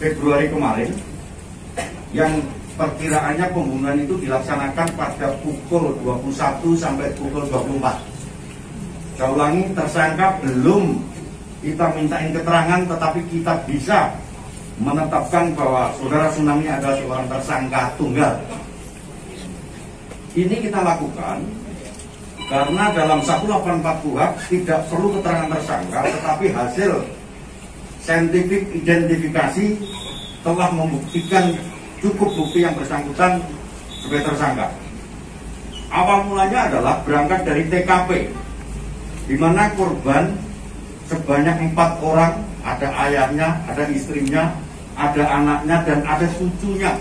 Februari kemarin, yang perkiraannya pembunuhan itu dilaksanakan pada pukul 21 sampai pukul 24. Saya ulangi, tersangka belum kita mintain keterangan, tetapi kita bisa menetapkan bahwa saudara Tsunami adalah seorang tersangka tunggal. Ini kita lakukan karena dalam 184 KUHP tidak perlu keterangan tersangka, tetapi hasil saintifik identifikasi telah membuktikan cukup bukti yang bersangkutan sebagai tersangka. Awal mulanya adalah berangkat dari TKP, di mana korban sebanyak 4 orang, ada ayahnya, ada istrinya, ada anaknya, dan ada cucunya,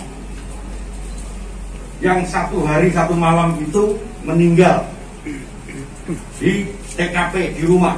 yang 1 hari 1 malam itu meninggal di TKP, di rumah.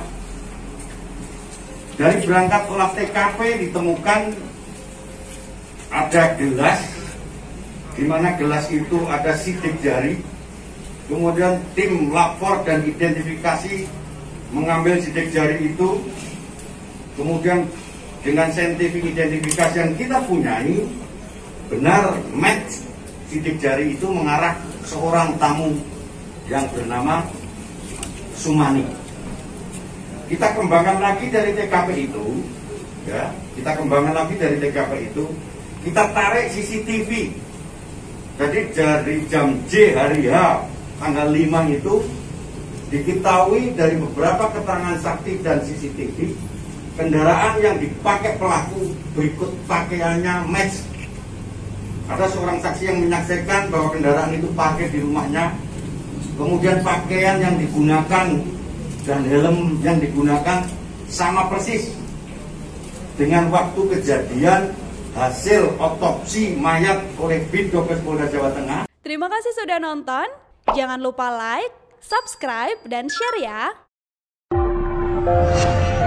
Dari berangkat olah TKP ditemukan ada gelas, di mana gelas itu ada sidik jari. Kemudian tim lapor dan identifikasi mengambil sidik jari itu. Kemudian dengan saintifik identifikasi yang kita punyai, benar match sidik jari itu mengarah seorang tamu yang bernama Sumani. Kita kembangkan lagi dari TKP itu, ya, kita tarik CCTV. Jadi dari jam J hari H tanggal 5 itu diketahui dari beberapa keterangan saksi dan CCTV, kendaraan yang dipakai pelaku berikut pakaiannya match. Ada seorang saksi yang menyaksikan bahwa kendaraan itu pakai di rumahnya, kemudian pakaian yang digunakan dan helm yang digunakan sama persis dengan waktu kejadian hasil otopsi mayat oleh Bidokes Polda Jawa Tengah. Terima kasih sudah nonton. Jangan lupa like, subscribe, dan share ya.